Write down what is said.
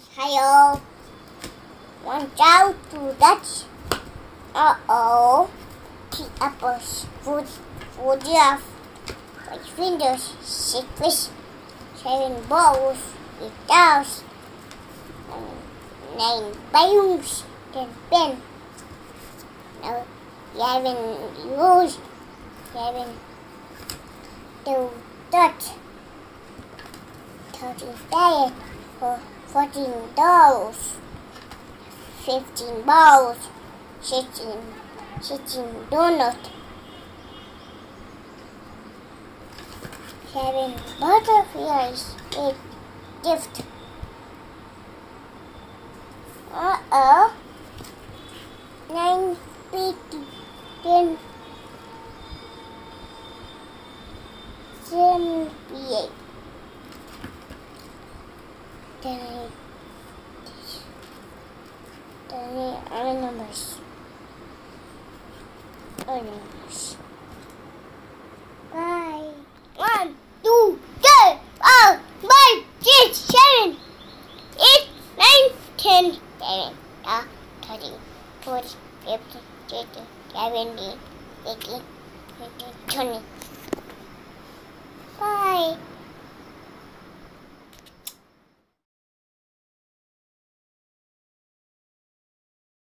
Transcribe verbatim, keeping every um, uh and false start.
Hello. One child, two ducks. Uh-oh. Three apples. Four, four giraffes. Five fingers. Six fish. Seven balls. Eight cows. Nine balloons. Ten pen. Now, eleven rose. Eleven two dots. Thirteen diet. Fourteen dolls. Fifteen balls. Sixteen, sixteen donuts. Seven butterflies. Eight gift. Uh-oh. Nine fifty. Ten. Seventy-eight. Then then other numbers. Other numbers. Bye. One, two, three, four, five, six, seven, eight, nine, ten, eleven, twelve, thirteen, fourteen, fifteen, sixteen, seventeen, eighteen, nineteen, twenty.